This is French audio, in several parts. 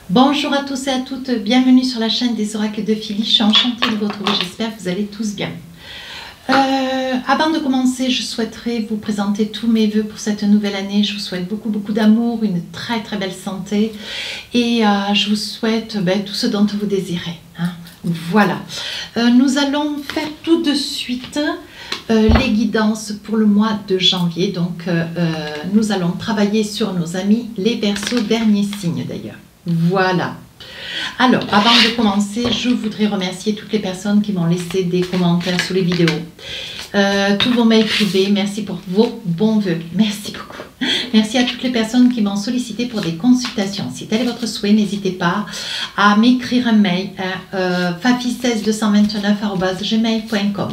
Bonjour à tous et à toutes, bienvenue sur la chaîne des oracles de Philly. Je suis enchantée de vous retrouver, j'espère que vous allez tous bien. Avant de commencer, je souhaiterais vous présenter tous mes vœux pour cette nouvelle année. Je vous souhaite beaucoup d'amour, une très belle santé et je vous souhaite tout ce dont vous désirez. Hein. Voilà, nous allons faire tout de suite les guidances pour le mois de janvier. Donc nous allons travailler sur nos amis les Verseaux, dernier signe d'ailleurs. Voilà. Alors, avant de commencer, je voudrais remercier toutes les personnes qui m'ont laissé des commentaires sous les vidéos. Tous vos mails privés, merci pour vos bons vœux. Merci beaucoup. Merci à toutes les personnes qui m'ont sollicité pour des consultations. Si tel est votre souhait, n'hésitez pas à m'écrire un mail à fafi16229@gmail.com.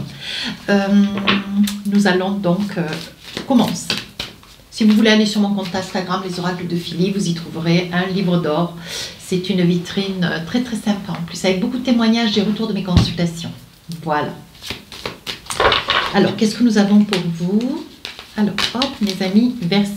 Nous allons donc commencer. Si vous voulez aller sur mon compte Instagram, les oracles de Philly, vous y trouverez un livre d'or. C'est une vitrine très sympa en plus, avec beaucoup de témoignages des retours de mes consultations. Voilà. Alors, qu'est-ce que nous avons pour vous? Alors, hop, mes amis Verseaux.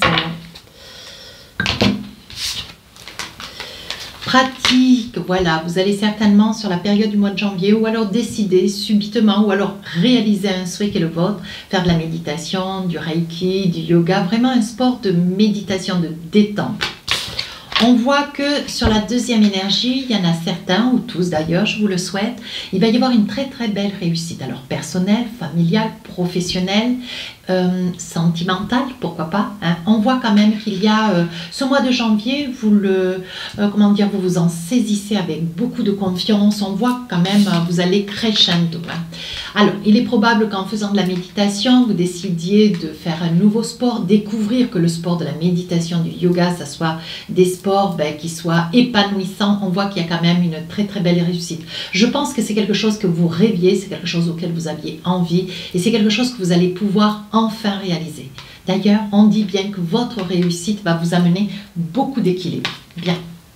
Pratique, voilà, vous allez certainement sur la période du mois de janvier ou alors décider subitement ou alors réaliser un souhait qui est le vôtre, faire de la méditation, du reiki, du yoga, vraiment un sport de méditation, de détente. On voit que sur la deuxième énergie, il y en a certains, ou tous d'ailleurs, je vous le souhaite, il va y avoir une très belle réussite. Alors personnelle, familiale, professionnelle, sentimentale, pourquoi pas. Hein. On voit quand même qu'il y a ce mois de janvier, vous vous vous en saisissez avec beaucoup de confiance. On voit quand même, vous allez crescendo. Hein. Alors, il est probable qu'en faisant de la méditation, vous décidiez de faire un nouveau sport, découvrir que le sport de la méditation, du yoga, ça soit des sports qui soient épanouissants. On voit qu'il y a quand même une très belle réussite. Je pense que c'est quelque chose que vous rêviez, c'est quelque chose auquel vous aviez envie et c'est quelque chose que vous allez pouvoir enfin réaliser. D'ailleurs, on dit bien que votre réussite va vous amener beaucoup d'équilibre. Bien.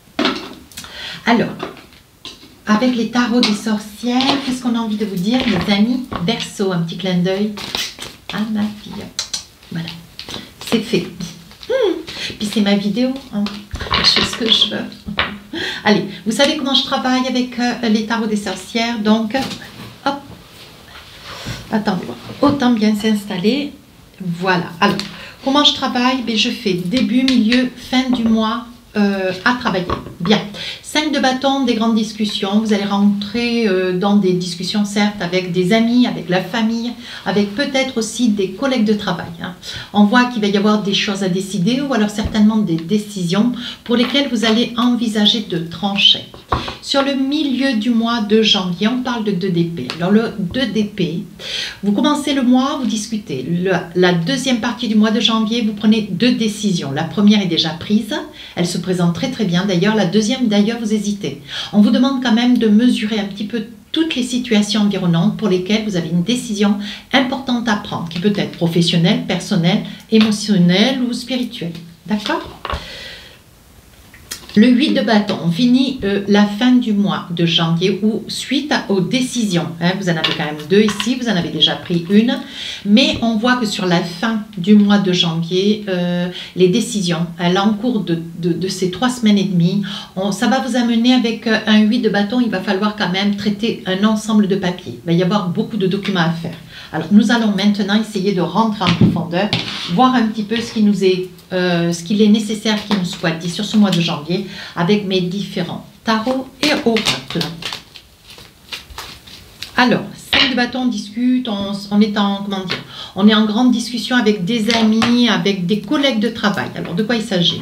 Alors, avec les tarots des sorcières, qu'est-ce qu'on a envie de vous dire, mes amis Verseaux? Un petit clin d'œil à ma fille. Voilà, c'est fait. Puis c'est ma vidéo, hein. Je fais ce que je veux. Allez, vous savez comment je travaille avec les tarots des sorcières, donc hop, attendez, autant bien s'installer. Voilà, alors, comment je travaille? Je fais début, milieu, fin du mois à travailler. Bien. 5 de bâton, des grandes discussions. Vous allez rentrer dans des discussions, certes, avec des amis, avec la famille, avec peut-être aussi des collègues de travail. Hein. On voit qu'il va y avoir des choses à décider ou alors certainement des décisions pour lesquelles vous allez envisager de trancher. Sur le milieu du mois de janvier, on parle de 2 d'épée. Alors le 2 d'épée, vous commencez le mois, vous discutez. La deuxième partie du mois de janvier, vous prenez 2 décisions. La première est déjà prise, elle se présente très bien. D'ailleurs, la deuxième, vous hésitez. On vous demande quand même de mesurer un petit peu toutes les situations environnantes pour lesquelles vous avez une décision importante à prendre, qui peut être professionnelle, personnelle, émotionnelle ou spirituelle. D'accord ? Le 8 de bâton, on finit la fin du mois de janvier ou suite aux décisions. Hein, vous en avez quand même 2 ici, vous en avez déjà pris une. Mais on voit que sur la fin du mois de janvier, les décisions, à l'encours de ces 3 semaines et demie, ça va vous amener avec un 8 de bâton, il va falloir quand même traiter un ensemble de papiers. Il va y avoir beaucoup de documents à faire. Alors nous allons maintenant essayer de rentrer en profondeur, voir un petit peu ce qui nous est ce qu'il est nécessaire qu'il nous soit dit sur ce mois de janvier avec mes différents tarots et oracles. Alors, 5 de bâton, on discute, on est en grande discussion avec des amis, avec des collègues de travail. Alors, de quoi il s'agit?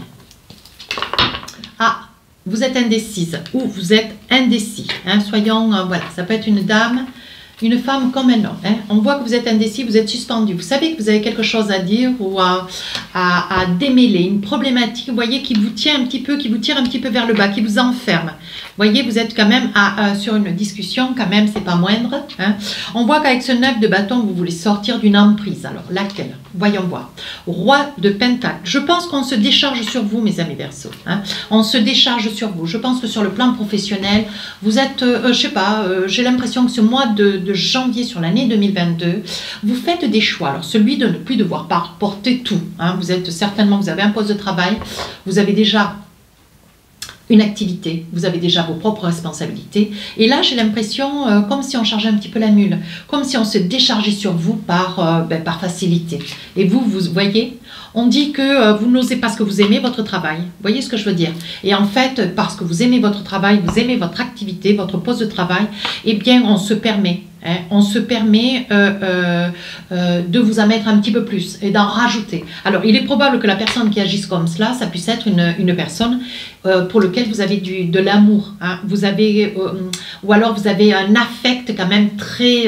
Ah, vous êtes indécise ou vous êtes indécis. Hein, soyons, voilà, ça peut être une dame, une femme comme un homme. Hein. On voit que vous êtes indécis, vous êtes suspendu. Vous savez que vous avez quelque chose à dire ou à démêler, une problématique, vous voyez, qui vous tient un petit peu, qui vous tire un petit peu vers le bas, qui vous enferme. Vous voyez, vous êtes quand même sur une discussion, quand même, c'est pas moindre. Hein. On voit qu'avec ce 9 de bâton, vous voulez sortir d'une emprise. Alors, laquelle? Voyons voir. Roi de Pentacle. Je pense qu'on se décharge sur vous, mes amis Verseaux. Hein. On se décharge sur vous. Je pense que sur le plan professionnel, vous êtes, je sais pas, j'ai l'impression que ce mois de janvier sur l'année 2022, vous faites des choix. Alors, celui de ne plus devoir porter tout. Hein. Vous êtes certainement, vous avez un poste de travail, vous avez déjà une activité, vous avez déjà vos propres responsabilités. Et là, j'ai l'impression, comme si on chargeait un petit peu la mule, comme si on se déchargeait sur vous par facilité. Et vous voyez, on dit que vous n'osez pas ce que vous aimez, votre travail. Vous voyez ce que je veux dire? Et en fait, parce que vous aimez votre travail, vous aimez votre activité, votre poste de travail, eh bien, on se permet de vous en mettre un petit peu plus et d'en rajouter. Alors, il est probable que la personne qui agisse comme cela, ça puisse être une personne pour laquelle vous avez de l'amour. Hein. Vous avez, ou alors vous avez un affect quand même très,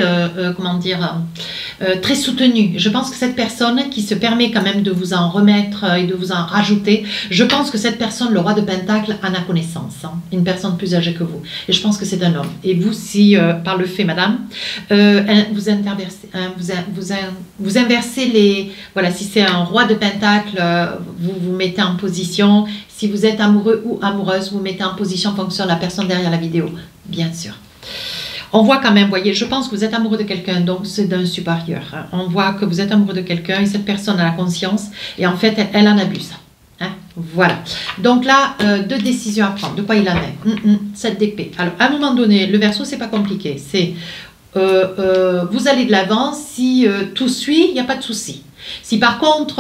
très soutenu. Je pense que cette personne qui se permet quand même de vous en remettre et de vous en rajouter, je pense que cette personne, le roi de Pentacle, en a connaissance. Hein. Une personne plus âgée que vous. Et je pense que c'est un homme. Et vous, si par le fait, madame, vous inversez les... Voilà, si c'est un roi de Pentacle, vous vous mettez en position. Si vous êtes amoureux ou amoureuse, vous mettez en position en fonction de la personne derrière la vidéo, bien sûr. On voit quand même, voyez, je pense que vous êtes amoureux de quelqu'un, donc c'est d'un supérieur. Hein. On voit que vous êtes amoureux de quelqu'un et cette personne a la conscience et en fait, elle en abuse. Hein. Voilà. Donc là, deux décisions à prendre. De quoi il en est? Cette d'épée. Alors, à un moment donné, le Verseau, c'est pas compliqué. C'est vous allez de l'avant. Si tout suit, il n'y a pas de souci. Si par contre,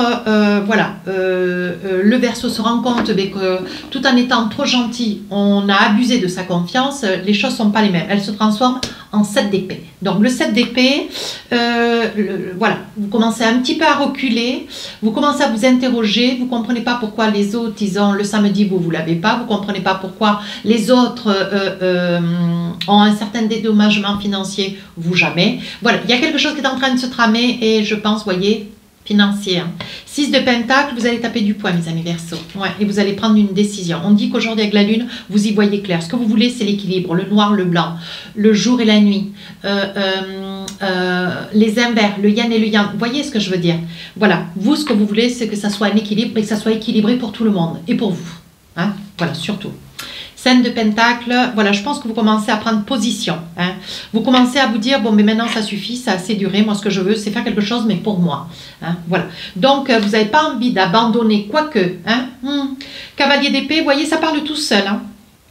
le Verseau se rend compte que tout en étant trop gentil, on a abusé de sa confiance, les choses ne sont pas les mêmes. Elles se transforment en 7 d'épée. Donc le 7 d'épée, voilà, vous commencez un petit peu à reculer, vous commencez à vous interroger, vous ne comprenez pas pourquoi les autres, ils ont le samedi, vous ne l'avez pas, vous ne comprenez pas pourquoi les autres ont un certain dédommagement financier, vous jamais. Voilà, il y a quelque chose qui est en train de se tramer et je pense, voyez, financier. 6 de Pentacle, vous allez taper du poing, mes amis Verseau. Ouais, et vous allez prendre une décision. On dit qu'aujourd'hui, avec la Lune, vous y voyez clair. Ce que vous voulez, c'est l'équilibre, le noir, le blanc, le jour et la nuit, les invers, le yin et le yang. Vous voyez ce que je veux dire? Voilà, vous, ce que vous voulez, c'est que ça soit un équilibre et que ça soit équilibré pour tout le monde et pour vous. Hein? Voilà, surtout. 5 de Pentacle, voilà, je pense que vous commencez à prendre position. Hein. Vous commencez à vous dire, bon, mais maintenant ça suffit, ça a assez duré, moi ce que je veux, c'est faire quelque chose, mais pour moi. Hein. Voilà. Donc, vous n'avez pas envie d'abandonner, quoique. Hein. Cavalier d'épée, vous voyez, ça parle tout seul. Hein.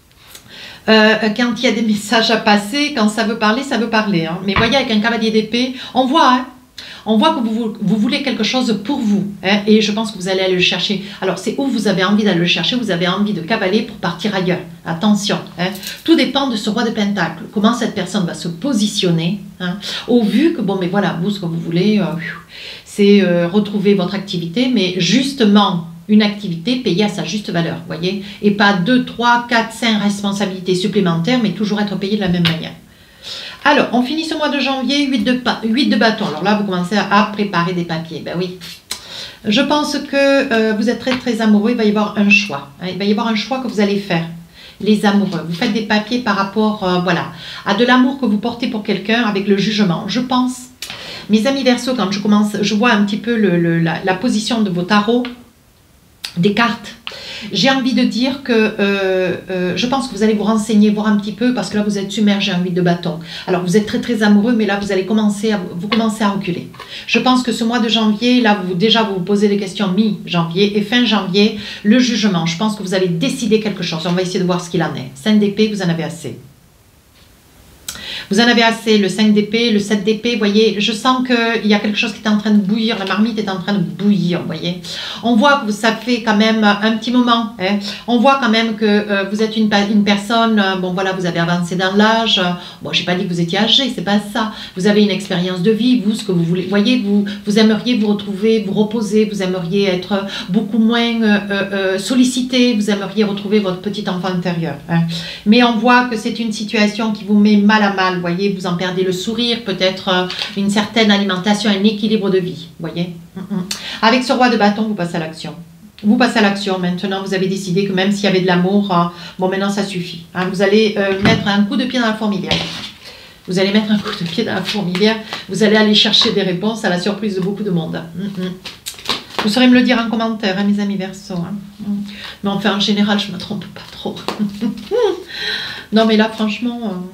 Quand il y a des messages à passer, quand ça veut parler, ça veut parler. Hein. Mais voyez, avec un cavalier d'épée, on voit... Hein, on voit que vous voulez quelque chose pour vous, hein, et je pense que vous allez aller le chercher. Alors, c'est où vous avez envie d'aller le chercher, vous avez envie de cavaler pour partir ailleurs. Attention, hein. Tout dépend de ce roi de Pentacle. Comment cette personne va se positionner, hein, au vu que, bon, mais voilà, vous, ce que vous voulez, c'est retrouver votre activité, mais justement, une activité payée à sa juste valeur, voyez, et pas 2, 3, 4, 5 responsabilités supplémentaires, mais toujours être payé de la même manière. Alors, on finit ce mois de janvier, 8 de bâton. Alors là, vous commencez à préparer des papiers. Ben oui. Je pense que vous êtes très, très amoureux. Il va y avoir un choix. Hein, il va y avoir un choix que vous allez faire. Les amoureux. Vous faites des papiers par rapport voilà, à de l'amour que vous portez pour quelqu'un avec le jugement. Je pense. Mes amis Verseau, quand je vois un petit peu la position de vos tarots, des cartes, j'ai envie de dire que je pense que vous allez vous renseigner, voir un petit peu, parce que là vous êtes submergé en 8 de bâton. Alors vous êtes très très amoureux, mais là vous allez commencer à reculer. Je pense que ce mois de janvier, là vous vous posez des questions mi-janvier et fin janvier, le jugement. Je pense que vous allez décider quelque chose. On va essayer de voir ce qu'il en est. 5 d'épée, vous en avez assez. Vous en avez assez, le 5 d'épée, le 7 d'épée, vous voyez, je sens qu'il y a quelque chose qui est en train de bouillir, la marmite est en train de bouillir, vous voyez. On voit que ça fait quand même un petit moment, hein. On voit quand même que vous êtes une personne, bon voilà, vous avez avancé dans l'âge, bon, je n'ai pas dit que vous étiez âgé, c'est pas ça. Vous avez une expérience de vie, vous, ce que vous voulez, vous voyez, vous aimeriez vous retrouver, vous reposer, vous aimeriez être beaucoup moins sollicité, vous aimeriez retrouver votre petit enfant intérieur, hein. Mais on voit que c'est une situation qui vous met mal à mal. Vous voyez, vous en perdez le sourire, peut-être une certaine alimentation, un équilibre de vie, vous voyez. Avec ce roi de bâton, vous passez à l'action. Vous passez à l'action maintenant, vous avez décidé que même s'il y avait de l'amour, bon maintenant ça suffit. Hein, vous allez mettre un coup de pied dans la fourmilière. Vous allez mettre un coup de pied dans la fourmilière, vous allez aller chercher des réponses à la surprise de beaucoup de monde. Vous saurez me le dire en commentaire, hein, mes amis Verseau. Hein. Mais enfin, en général, je ne me trompe pas trop. Non mais là, franchement...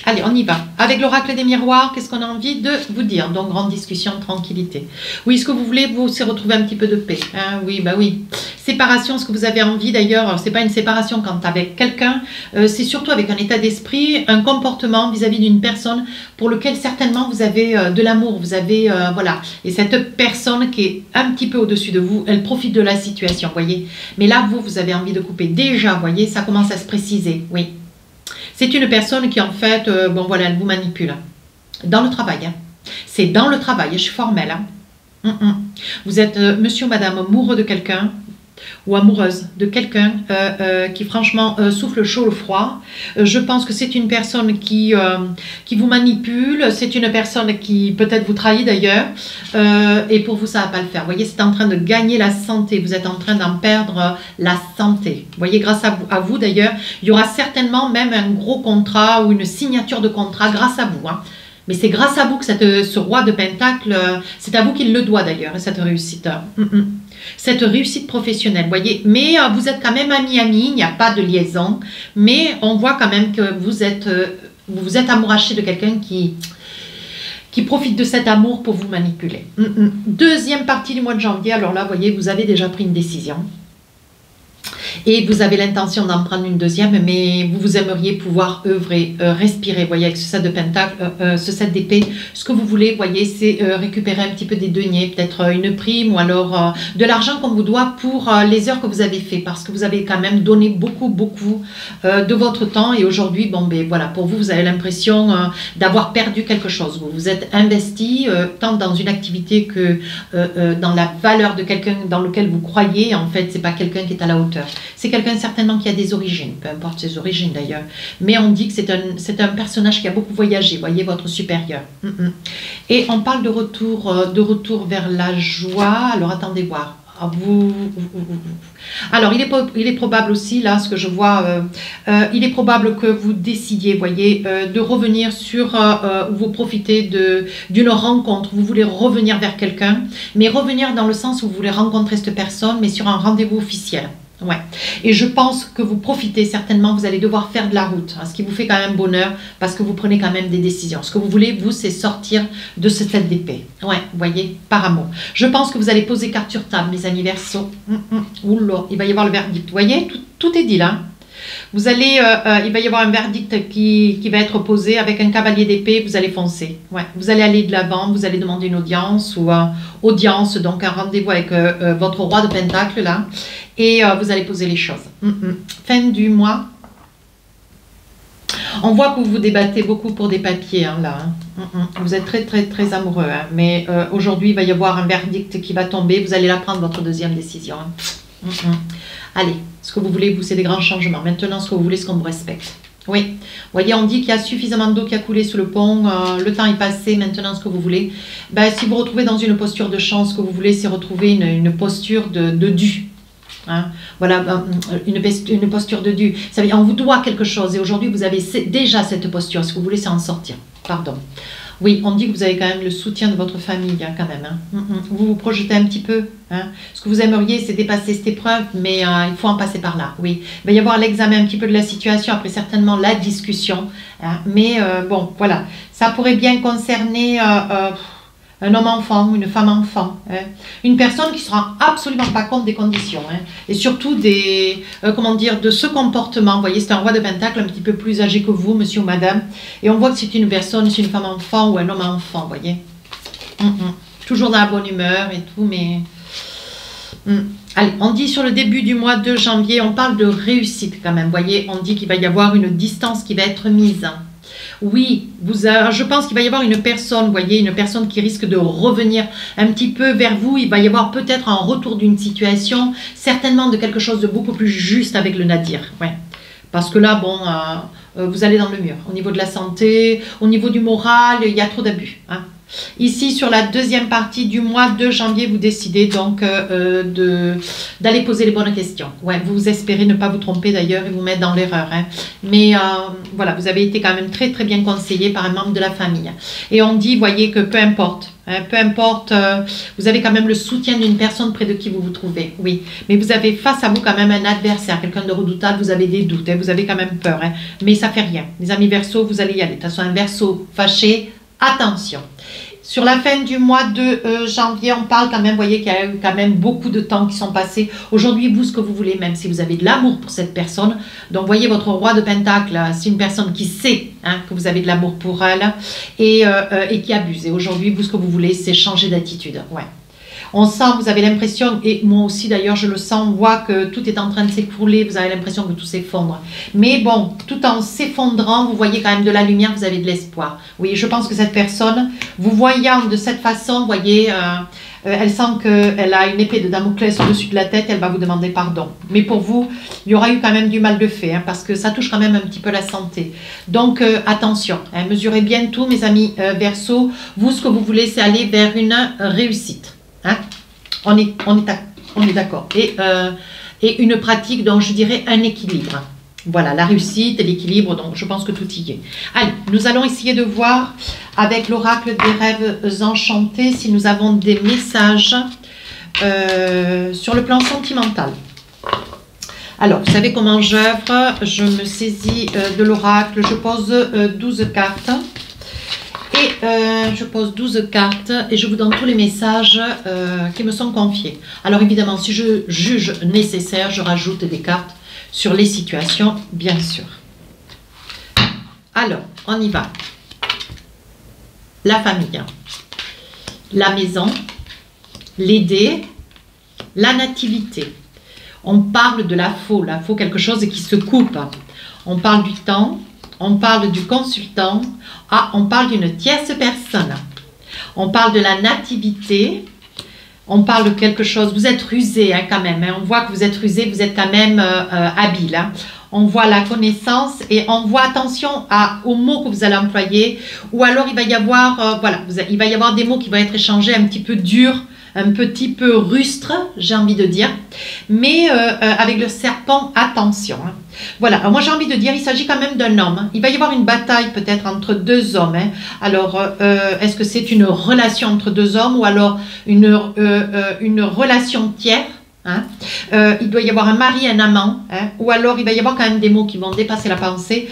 allez, on y va. Avec l'oracle des miroirs, qu'est-ce qu'on a envie de vous dire? Donc, grande discussion, tranquillité. Oui, ce que vous voulez, vous, c'est retrouver un petit peu de paix. Hein, oui, bah oui. Séparation, ce que vous avez envie d'ailleurs, c'est pas une séparation quand avec quelqu'un, c'est surtout avec un état d'esprit, un comportement vis-à-vis d'une personne pour lequel certainement vous avez de l'amour, vous avez, voilà. Et cette personne qui est un petit peu au-dessus de vous, elle profite de la situation, voyez. Mais là, vous avez envie de couper. Déjà, voyez, ça commence à se préciser, oui. C'est une personne qui, en fait, bon voilà, elle vous manipule. Dans le travail, hein. C'est dans le travail, je suis formelle. Hein. Vous êtes monsieur ou madame amoureux de quelqu'un ou amoureuse de quelqu'un qui franchement souffle chaud le froid. Je pense que c'est une personne qui vous manipule, c'est une personne qui peut-être vous trahit d'ailleurs, et pour vous ça ne va pas le faire. Vous voyez, c'est en train de gagner la santé, vous êtes en train d'en perdre la santé. Vous voyez, grâce à vous d'ailleurs, il y aura certainement même un gros contrat ou une signature de contrat grâce à vous. Hein. Mais c'est grâce à vous que ce roi de Pentacle, c'est à vous qu'il le doit d'ailleurs, cette réussite. Cette réussite professionnelle, voyez. Mais vous êtes quand même ami-ami, il n'y a pas de liaison. Mais on voit quand même que vous êtes amouraché de quelqu'un qui profite de cet amour pour vous manipuler. Deuxième partie du mois de janvier, alors là, voyez, vous avez déjà pris une décision. Et vous avez l'intention d'en prendre une deuxième, mais vous aimeriez pouvoir œuvrer, respirer, voyez, avec ce 7 de Pentacle, ce 7 d'épée. Ce que vous voulez, voyez, c'est récupérer un petit peu des deniers, peut-être une prime ou alors de l'argent qu'on vous doit pour les heures que vous avez fait, parce que vous avez quand même donné beaucoup de votre temps. Et aujourd'hui, bon, ben voilà, pour vous, vous avez l'impression d'avoir perdu quelque chose. Vous vous êtes investi tant dans une activité que dans la valeur de quelqu'un dans lequel vous croyez. En fait, c'est pas quelqu'un qui est à la hauteur. C'est quelqu'un certainement qui a des origines, peu importe ses origines d'ailleurs. Mais on dit que c'est un personnage qui a beaucoup voyagé, voyez, votre supérieur. Et on parle de retour vers la joie. Alors attendez voir. Alors il est probable aussi, là, ce que je vois, il est probable que vous décidiez, voyez, de revenir sur, où vous profitez d'une rencontre, vous voulez revenir vers quelqu'un, mais revenir dans le sens où vous voulez rencontrer cette personne, mais sur un rendez-vous officiel. Ouais. Et je pense que vous profitez certainement, vous allez devoir faire de la route, hein, ce qui vous fait quand même bonheur parce que vous prenez quand même des décisions. Ce que vous voulez, vous, c'est sortir de ce 7 d'épée. Ouais, vous voyez, par amour. Je pense que vous allez poser carte sur table, mes amis Verseaux. Oula, il va y avoir le verdict. Vous voyez, tout est dit là. Vous allez, il va y avoir un verdict qui va être posé avec un cavalier d'épée, vous allez foncer. Ouais, vous allez aller de l'avant, vous allez demander une audience ou audience, donc un rendez-vous avec votre roi de Pentacle là, et vous allez poser les choses. Fin du mois. On voit que vous vous débattez beaucoup pour des papiers hein, là. Vous êtes très amoureux, hein, mais aujourd'hui il va y avoir un verdict qui va tomber, vous allez la prendre votre deuxième décision. Allez, ce que vous voulez, vous, c'est des grands changements. Maintenant, ce que vous voulez, c'est qu'on vous respecte. Oui, vous voyez, on dit qu'il y a suffisamment d'eau qui a coulé sous le pont, le temps est passé, maintenant, ce que vous voulez. Ben, si vous vous retrouvez dans une posture de chance, ce que vous voulez, c'est retrouver une posture de dû. Hein, voilà, une posture de dû. Ça veut dire, on vous doit quelque chose, et aujourd'hui, vous avez déjà cette posture. Ce que vous voulez, c'est en sortir. Pardon. Oui, on dit que vous avez quand même le soutien de votre famille, hein, quand même. Hein. Vous vous projetez un petit peu. Hein. Ce que vous aimeriez, c'est dépasser cette épreuve, mais il faut en passer par là. Oui, il va y avoir l'examen un petit peu de la situation, après certainement la discussion. Hein. Mais bon, voilà. Ça pourrait bien concerner un homme-enfant ou une femme-enfant. Hein. Une personne qui ne se rend absolument pas compte des conditions. Hein. Et surtout comment dire, de ce comportement. Vous voyez, c'est un roi de Pentacle un petit peu plus âgé que vous, monsieur ou madame. Et on voit que c'est une personne, c'est une femme-enfant ou un homme-enfant, vous voyez. Toujours dans la bonne humeur et tout, mais... Allez, on dit sur le début du mois de janvier, on parle de réussite quand même. Vous voyez, on dit qu'il va y avoir une distance qui va être mise. Oui, je pense qu'il va y avoir une personne, vous voyez, une personne qui risque de revenir un petit peu vers vous. Il va y avoir peut-être un retour d'une situation, certainement de quelque chose de beaucoup plus juste avec le Nadir. Ouais. Parce que là, bon, vous allez dans le mur. Au niveau de la santé, au niveau du moral, il y a trop d'abus. Hein. Ici, sur la deuxième partie du mois de janvier, vous décidez donc d'aller poser les bonnes questions. Ouais, vous espérez ne pas vous tromper d'ailleurs et vous mettre dans l'erreur. Hein. Mais voilà, vous avez été quand même très très bien conseillé par un membre de la famille. Et on dit, voyez que peu importe, vous avez quand même le soutien d'une personne près de qui vous vous trouvez. Oui, mais vous avez face à vous quand même un adversaire, quelqu'un de redoutable, vous avez des doutes, hein, vous avez quand même peur. Hein, mais ça fait rien. Les amis Verseau, vous allez y aller. De toute façon, un Verseau fâché, attention. Sur la fin du mois de janvier, on parle quand même, vous voyez qu'il y a eu quand même beaucoup de temps qui sont passés. Aujourd'hui, vous, ce que vous voulez, même si vous avez de l'amour pour cette personne, donc voyez votre roi de Pentacle, c'est une personne qui sait hein, que vous avez de l'amour pour elle et qui abuse. Et aujourd'hui, vous, ce que vous voulez, c'est changer d'attitude. Ouais. On sent, vous avez l'impression, et moi aussi d'ailleurs je le sens, on voit que tout est en train de s'écrouler, vous avez l'impression que tout s'effondre. Mais bon, tout en s'effondrant, vous voyez quand même de la lumière, vous avez de l'espoir. Oui, je pense que cette personne, vous voyant de cette façon, vous voyez, elle sent qu'elle a une épée de Damoclès au-dessus de la tête, elle va vous demander pardon. Mais pour vous, il y aura eu quand même du mal de fait, hein, parce que ça touche quand même un petit peu la santé. Donc attention, hein, mesurez bien tout mes amis Verseau, vous ce que vous voulez c'est aller vers une réussite. Hein? On est d'accord. Et une pratique, donc je dirais un équilibre. Voilà, la réussite et l'équilibre, donc je pense que tout y est. Allez, nous allons essayer de voir avec l'oracle des rêves enchantés si nous avons des messages sur le plan sentimental. Alors, vous savez comment j'œuvre, je me saisis de l'oracle, je pose 12 cartes. Et je pose 12 cartes et je vous donne tous les messages qui me sont confiés. Alors évidemment, si je juge nécessaire, je rajoute des cartes sur les situations, bien sûr. Alors, on y va. La famille, la maison, les dés, la nativité. On parle de la faux quelque chose qui se coupe. On parle du temps. On parle du consultant. Ah, on parle d'une tierce personne. On parle de la nativité. On parle de quelque chose. Vous êtes rusé hein, quand même. Hein. On voit que vous êtes rusé, vous êtes quand même habile. Hein. On voit la connaissance et on voit attention aux mots que vous allez employer. Ou alors il va y avoir, il va y avoir des mots qui vont être échangés un petit peu durs, un petit peu rustre, j'ai envie de dire, mais avec le serpent, attention. Hein. Voilà, alors moi j'ai envie de dire, il s'agit quand même d'un homme. Hein. Il va y avoir une bataille peut-être entre deux hommes. Hein. Alors, est-ce que c'est une relation entre deux hommes ou alors une relation tiers hein. Il doit y avoir un mari, un amant, hein. Ou alors il va y avoir quand même des mots qui vont dépasser la pensée.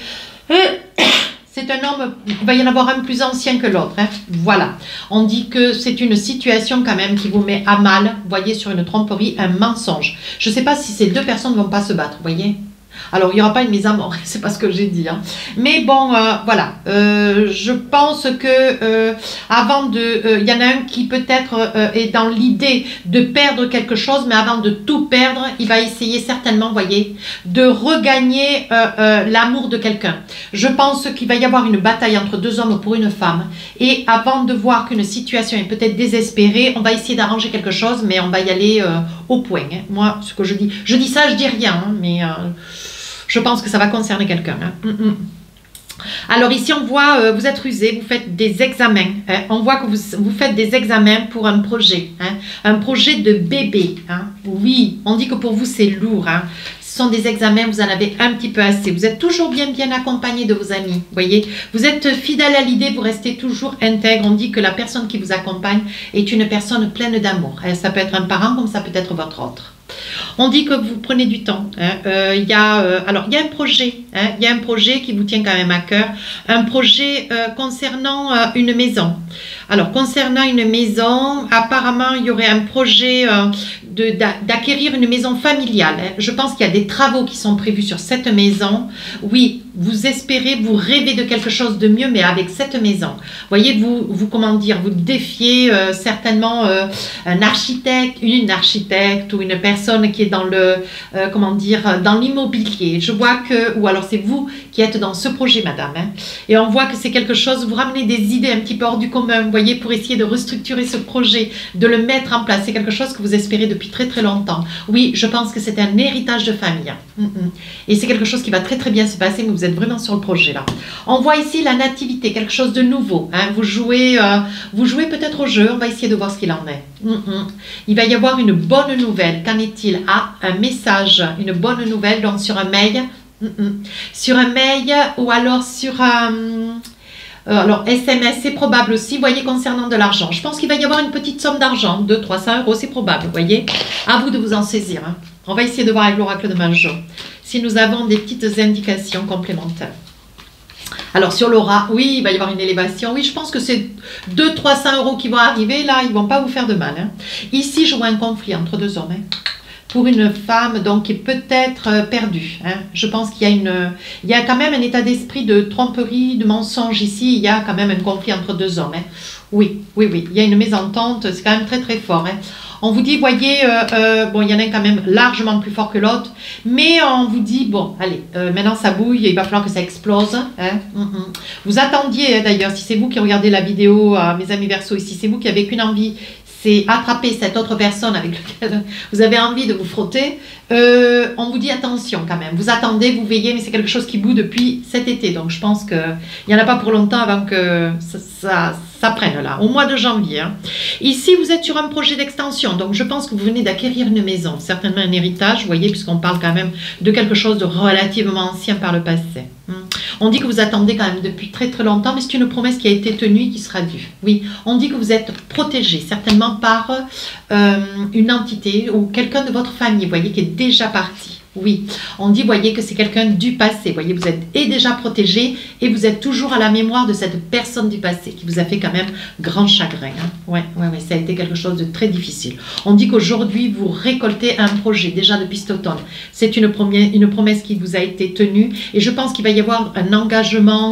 C'est un homme, il va y en avoir un plus ancien que l'autre. Hein. Voilà. On dit que c'est une situation quand même qui vous met à mal, vous voyez, sur une tromperie, un mensonge. Je ne sais pas si ces deux personnes ne vont pas se battre, vous voyez. Alors, il n'y aura pas une mise à mort, c'est pas ce que j'ai dit. Hein. Mais bon, voilà. Je pense que avant de... il y en a un qui peut-être est dans l'idée de perdre quelque chose, mais avant de tout perdre, il va essayer certainement, vous voyez, de regagner l'amour de quelqu'un. Je pense qu'il va y avoir une bataille entre deux hommes pour une femme. Et avant de voir qu'une situation est peut-être désespérée, on va essayer d'arranger quelque chose, mais on va y aller au point. Hein. Moi, ce que je dis ça, je dis rien, hein, mais... je pense que ça va concerner quelqu'un. Hein. Alors ici, on voit, vous êtes rusé, vous faites des examens. Hein. On voit que vous faites des examens pour un projet. Hein. Un projet de bébé. Hein. Oui, on dit que pour vous, c'est lourd. Hein. Ce sont des examens, vous en avez un petit peu assez. Vous êtes toujours bien accompagné de vos amis. Vous voyez, vous êtes fidèle à l'idée, vous restez toujours intègre. On dit que la personne qui vous accompagne est une personne pleine d'amour. Ça peut être un parent comme ça peut être votre autre. On dit que vous prenez du temps. Hein. Alors, il y a un projet. Hein. Il y a un projet qui vous tient quand même à cœur. Un projet concernant une maison. Alors, concernant une maison, apparemment, il y aurait un projet d'acquérir une maison familiale. Hein. Je pense qu'il y a des travaux qui sont prévus sur cette maison. Oui, vous espérez, vous rêvez de quelque chose de mieux, mais avec cette maison. Voyez, vous comment dire, vous défiez certainement un architecte, une architecte ou une personne qui est dans le, comment dire, dans l'immobilier. Je vois que, ou alors c'est vous qui êtes dans ce projet, madame. Hein, et on voit que c'est quelque chose, vous ramenez des idées un petit peu hors du commun, vous voyez, pour essayer de restructurer ce projet, de le mettre en place. C'est quelque chose que vous espérez depuis depuis très très longtemps. Oui, je pense que c'est un héritage de famille. Et c'est quelque chose qui va très très bien se passer, mais vous êtes vraiment sur le projet là. On voit ici la nativité, quelque chose de nouveau. Hein. Vous jouez peut-être au jeu, on va essayer de voir ce qu'il en est. Il va y avoir une bonne nouvelle. Qu'en est-il? Ah, un message, une bonne nouvelle, donc sur un mail. Sur un mail ou alors sur un... alors, SMS, c'est probable aussi, vous voyez, concernant de l'argent. Je pense qu'il va y avoir une petite somme d'argent, 200-300 euros, c'est probable, vous voyez. À vous de vous en saisir. Hein. On va essayer de voir avec l'oracle de Majo si nous avons des petites indications complémentaires. Alors, sur l'aura, oui, il va y avoir une élévation. Oui, je pense que c'est 200-300 euros qui vont arriver. Là, ils ne vont pas vous faire de mal. Hein. Ici, je vois un conflit entre deux hommes. Hein. Pour une femme donc qui est peut-être perdue. Hein. Je pense qu'il y a quand même un état d'esprit de tromperie, de mensonge ici. Il y a quand même un conflit entre deux hommes. Hein. Oui, oui, oui. Il y a une mésentente. C'est quand même très, très fort. Hein. On vous dit, voyez, bon, il y en a quand même largement plus fort que l'autre. Mais on vous dit, bon, allez, maintenant ça bouille. Il va falloir que ça explose. Hein. Vous attendiez, d'ailleurs, si c'est vous qui regardez la vidéo, mes amis Verseaux ici, c'est vous qui avez qu'une envie, c'est attraper cette autre personne avec laquelle vous avez envie de vous frotter, on vous dit attention quand même. Vous attendez, vous veillez, mais c'est quelque chose qui bout depuis cet été. Donc je pense qu'il n'y en a pas pour longtemps avant que ça prenne là, au mois de janvier. Hein. Ici, vous êtes sur un projet d'extension. Donc je pense que vous venez d'acquérir une maison, certainement un héritage, vous voyez, puisqu'on parle quand même de quelque chose de relativement ancien par le passé. On dit que vous attendez quand même depuis très très longtemps, mais c'est une promesse qui a été tenue et qui sera due. Oui, on dit que vous êtes protégé, certainement par une entité ou quelqu'un de votre famille, vous voyez, qui est déjà parti. Oui, on dit, voyez, que c'est quelqu'un du passé. Voyez, vous êtes déjà protégé et vous êtes toujours à la mémoire de cette personne du passé qui vous a fait quand même grand chagrin. Hein. Ouais, ça a été quelque chose de très difficile. On dit qu'aujourd'hui, vous récoltez un projet déjà depuis cet automne. C'est une promesse qui vous a été tenue et je pense qu'il va y avoir un engagement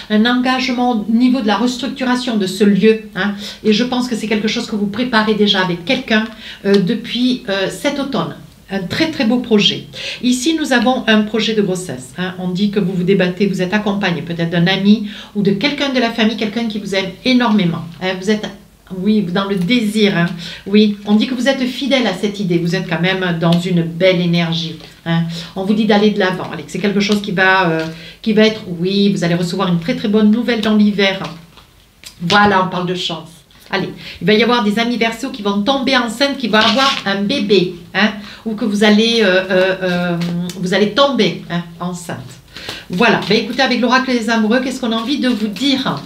au niveau de la restructuration de ce lieu. Hein. Et je pense que c'est quelque chose que vous préparez déjà avec quelqu'un depuis cet automne. Un très très beau projet. Ici, nous avons un projet de grossesse. Hein. On dit que vous vous débattez, vous êtes accompagné peut-être d'un ami ou de quelqu'un de la famille, quelqu'un qui vous aime énormément. Hein. Vous êtes, oui, dans le désir. Hein. Oui, on dit que vous êtes fidèle à cette idée. Vous êtes quand même dans une belle énergie. Hein. On vous dit d'aller de l'avant. C'est quelque chose qui va être, oui, vous allez recevoir une très très bonne nouvelle dans l'hiver. Voilà, on parle de chance. Allez, il va y avoir des amis Verseaux qui vont tomber enceintes, qui vont avoir un bébé, hein, ou que vous allez tomber hein, enceinte. Voilà, ben, écoutez, avec l'oracle des amoureux, qu'est-ce qu'on a envie de vous dire?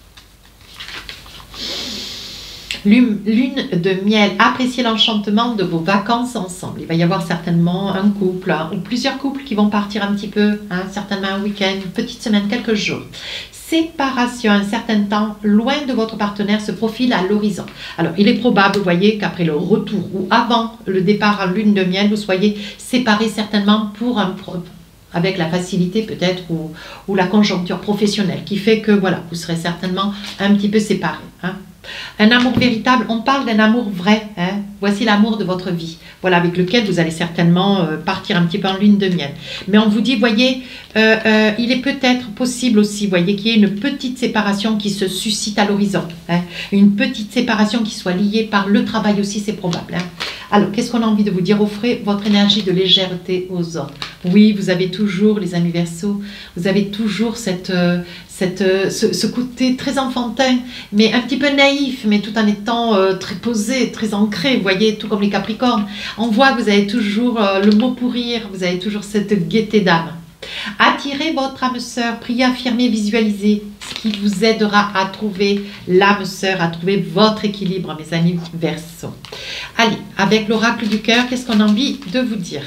Lune de miel, appréciez l'enchantement de vos vacances ensemble. Il va y avoir certainement un couple hein, ou plusieurs couples qui vont partir un petit peu, hein, certainement un week-end, une petite semaine, quelques jours. Séparation, un certain temps, loin de votre partenaire, se profile à l'horizon. Alors, il est probable, vous voyez, qu'après le retour ou avant le départ en lune de miel, vous soyez séparés certainement avec la facilité peut-être ou la conjoncture professionnelle qui fait que, voilà, vous serez certainement un petit peu séparés. Hein. Un amour véritable, on parle d'un amour vrai. Hein. Voici l'amour de votre vie, voilà, avec lequel vous allez certainement partir un petit peu en lune de miel. Mais on vous dit, voyez, il est peut-être possible aussi, voyez, qu'il y ait une petite séparation qui se suscite à l'horizon. Hein. Une petite séparation qui soit liée par le travail aussi, c'est probable. Hein. Alors, qu'est-ce qu'on a envie de vous dire? Offrez votre énergie de légèreté aux autres. Oui, vous avez toujours, les amis Verseaux, vous avez toujours ce côté très enfantin, mais un petit peu naïf, mais tout en étant très posé, très ancré, vous voyez, tout comme les Capricornes. On voit que vous avez toujours le mot pour rire, vous avez toujours cette gaieté d'âme. Attirez votre âme sœur, priez, affirmez, visualisez ce qui vous aidera à trouver l'âme sœur, à trouver votre équilibre, mes amis Verseaux. Allez, avec l'oracle du cœur, qu'est-ce qu'on a envie de vous dire?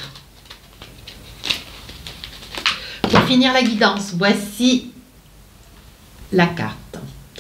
Pour finir la guidance, voici la carte.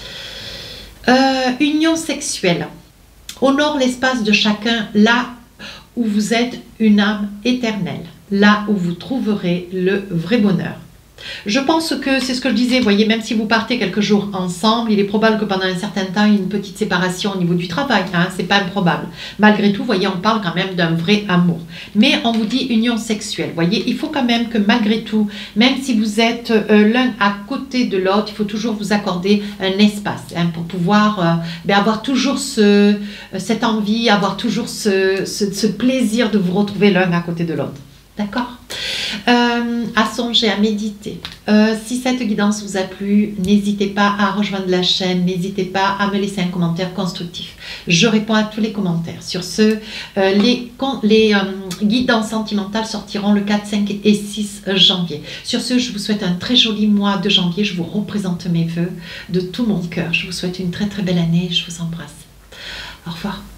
Union sexuelle. Honore l'espace de chacun là où vous êtes une âme éternelle, là où vous trouverez le vrai bonheur. Je pense que c'est ce que je disais, vous voyez, même si vous partez quelques jours ensemble, il est probable que pendant un certain temps, il y ait une petite séparation au niveau du travail, hein, c'est pas improbable. Malgré tout, vous voyez, on parle quand même d'un vrai amour. Mais on vous dit union sexuelle, vous voyez, il faut quand même que malgré tout, même si vous êtes l'un à côté de l'autre, il faut toujours vous accorder un espace hein, pour pouvoir avoir toujours cette envie, avoir toujours ce plaisir de vous retrouver l'un à côté de l'autre. D'accord? À songer, à méditer. Si cette guidance vous a plu, n'hésitez pas à rejoindre la chaîne, n'hésitez pas à me laisser un commentaire constructif. Je réponds à tous les commentaires. Sur ce, les guidances sentimentales sortiront le 4, 5 et 6 janvier. Sur ce, je vous souhaite un très joli mois de janvier. Je vous représente mes vœux de tout mon cœur. Je vous souhaite une très très belle année. Je vous embrasse. Au revoir.